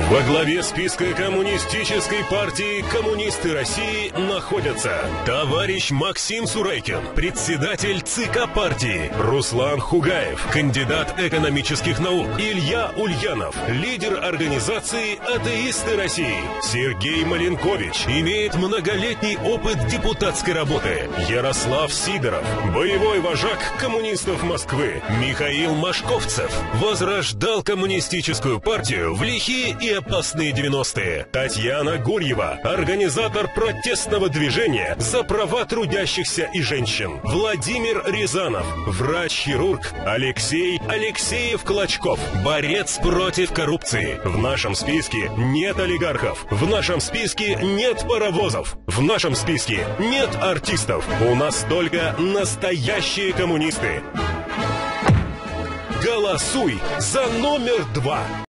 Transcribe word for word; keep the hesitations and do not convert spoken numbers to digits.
Во главе списка Коммунистической партии «Коммунисты России» находятся товарищ Максим Сурайкин, председатель ЦК партии, Руслан Хугаев, кандидат экономических наук, Илья Ульянов, лидер организации «Атеисты России», Сергей Маленкович, имеет многолетний опыт депутатской работы, Ярослав Сидоров, боевой вожак коммунистов Москвы, Михаил Машковцев, возрождал коммунистическую партию в лихие и опасные девяностые. Татьяна Гурьева, организатор протестного движения за права трудящихся и женщин. Владимир Рязанов, врач-хирург. Алексей Алексеев-Клочков, борец против коррупции. В нашем списке нет олигархов. В нашем списке нет паровозов. В нашем списке нет артистов. У нас только настоящие коммунисты. Голосуй за номер два.